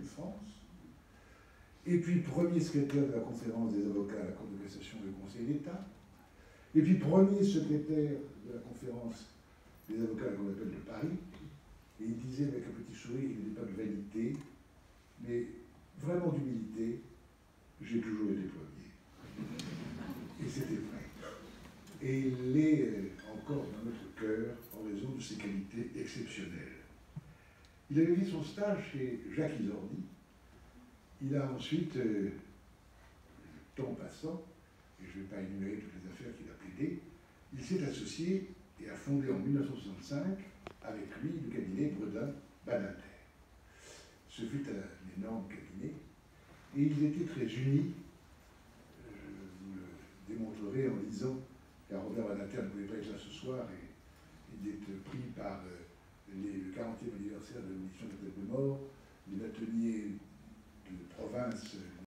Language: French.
France. Et puis premier secrétaire de la conférence des avocats à la Cour de cassation du Conseil d'État. Et puis premier secrétaire de la conférence des avocats à la Cour d'appel de Paris. Et il disait avec un petit sourire qu'il n'était pas de vanité, mais vraiment d'humilité, j'ai toujours été premier. Et c'était vrai. Et il l'est encore dans notre cœur en raison de ses qualités exceptionnelles. Il avait fait son stage chez Jacques Isordi. Il a ensuite, le temps passant, et je ne vais pas énumérer toutes les affaires qu'il a plaidées, il s'est associé et a fondé en 1965 avec lui le cabinet Bredin-Badinter. Ce fut un énorme cabinet et ils étaient très unis. Je vous le démontrerai en lisant, car Robert Badinter ne pouvait pas être là ce soir et il est pris par le 40e anniversaire de l'émission de la tête de mort, les ateliers de province